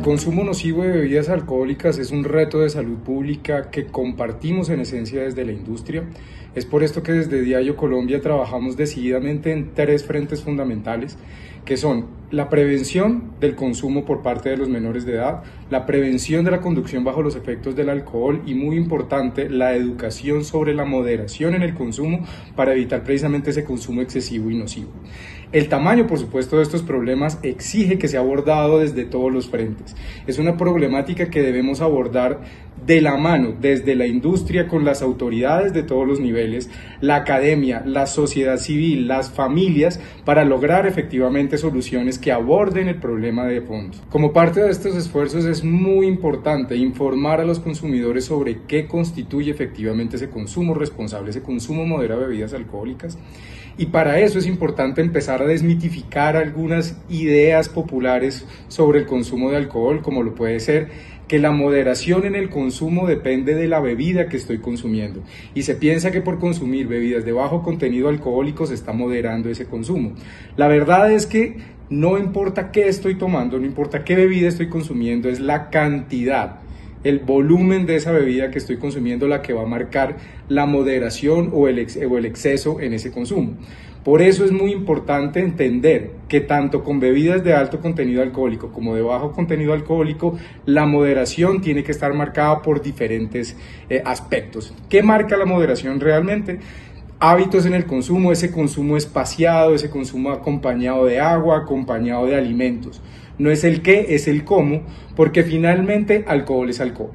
consumo nocivo de bebidas alcohólicas es un reto de salud pública que compartimos en esencia desde la industria. Es por esto que desde Diageo Colombia trabajamos decididamente en tres frentes fundamentales, que son la prevención del consumo por parte de los menores de edad, la prevención de la conducción bajo los efectos del alcohol y, muy importante, la educación sobre la moderación en el consumo para evitar precisamente ese consumo excesivo y nocivo. El tamaño, por supuesto, de estos problemas exige que sea abordado desde todos los frentes. Es una problemática que debemos abordar de la mano, desde la industria, con las autoridades de todos los niveles, la academia, la sociedad civil, las familias, para lograr efectivamente soluciones que aborden el problema de fondo. Como parte de estos esfuerzos es muy importante informar a los consumidores sobre qué constituye efectivamente ese consumo responsable, ese consumo moderado de bebidas alcohólicas. Y para eso es importante empezar a desmitificar algunas ideas populares sobre el consumo de alcohol, como lo puede ser que la moderación en el consumo depende de la bebida que estoy consumiendo. Y se piensa que por consumir bebidas de bajo contenido alcohólico se está moderando ese consumo. La verdad es que no importa qué estoy tomando, no importa qué bebida estoy consumiendo, es la cantidad, el volumen de esa bebida que estoy consumiendo la que va a marcar la moderación o el exceso en ese consumo. Por eso es muy importante entender que tanto con bebidas de alto contenido alcohólico como de bajo contenido alcohólico, la moderación tiene que estar marcada por diferentes aspectos. ¿Qué marca la moderación realmente? Hábitos en el consumo, ese consumo espaciado, ese consumo acompañado de agua, acompañado de alimentos. No es el qué, es el cómo, porque finalmente alcohol es alcohol.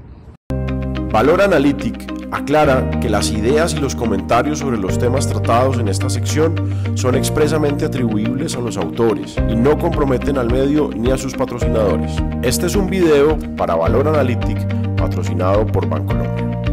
Valor Analytic aclara que las ideas y los comentarios sobre los temas tratados en esta sección son expresamente atribuibles a los autores y no comprometen al medio ni a sus patrocinadores. Este es un video para Valor Analytic patrocinado por Bancolombia.